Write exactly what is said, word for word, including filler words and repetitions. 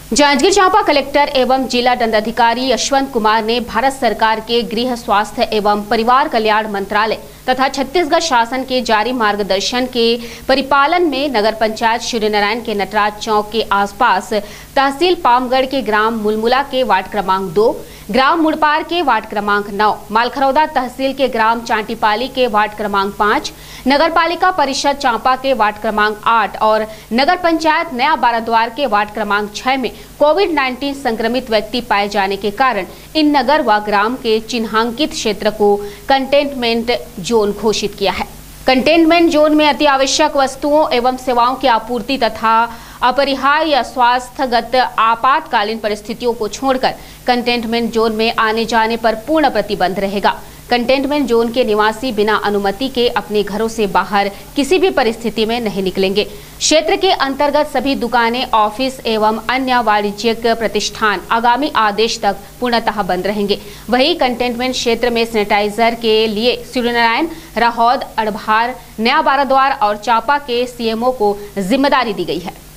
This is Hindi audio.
जांजगीर चांपा कलेक्टर एवं जिला दंडाधिकारी यशवंत कुमार ने भारत सरकार के गृह, स्वास्थ्य एवं परिवार कल्याण मंत्रालय तथा छत्तीसगढ़ शासन के जारी मार्गदर्शन के परिपालन में नगर पंचायत सूर्यनारायण के नटराज चौक के आसपास, तहसील पामगढ़ के ग्राम मुलमुला के वार्ड क्रमांक दो, ग्राम मुड़पार के वार्ड क्रमांक नौ, मालखरौदा तहसील के ग्राम चांटीपाली के वार्ड क्रमांक पाँच, नगर पालिका परिषद चांपा के वार्ड क्रमांक आठ और नगर पंचायत नया बाराद्वार के वार्ड क्रमांक छह में कोविड उन्नीस संक्रमित व्यक्ति पाए जाने के कारण इन नगर व ग्राम के चिन्हांकित क्षेत्र को कंटेनमेंट जोन घोषित किया है। कंटेनमेंट जोन में अति आवश्यक वस्तुओं एवं सेवाओं की आपूर्ति तथा अपरिहार्य स्वास्थ्यगत आपातकालीन परिस्थितियों को छोड़कर कंटेनमेंट जोन में आने जाने पर पूर्ण प्रतिबंध रहेगा। कंटेनमेंट जोन के निवासी बिना अनुमति के अपने घरों से बाहर किसी भी परिस्थिति में नहीं निकलेंगे। क्षेत्र के अंतर्गत सभी दुकानें, ऑफिस एवं अन्य वाणिज्यिक प्रतिष्ठान आगामी आदेश तक पूर्णतः बंद रहेंगे। वहीं कंटेनमेंट क्षेत्र में सैनिटाइजर के लिए सूर्यनारायण, राहौद, अड़भार, नया बाराद्वार और चांपा के सीएमओ को जिम्मेदारी दी गई है।